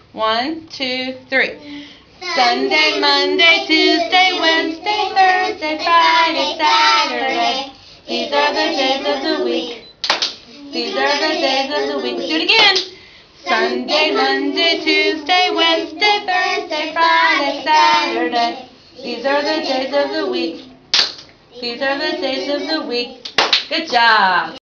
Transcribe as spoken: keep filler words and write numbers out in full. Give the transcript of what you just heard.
One, two, three. Sunday, Monday, Tuesday, Wednesday, Thursday, Friday, Saturday. These are the days of the week. These are the days of the week. Let's do it again. Sunday, Monday, Tuesday, Wednesday, Thursday, Friday, Saturday. These are the days of the week. These are the days of the week. Good job.